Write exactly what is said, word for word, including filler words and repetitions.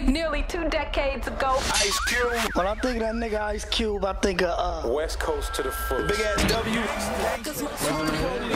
nearly two decades ago. Ice Cube. When I think of that nigga Ice Cube, I think of uh West Coast to the full. Big ass W.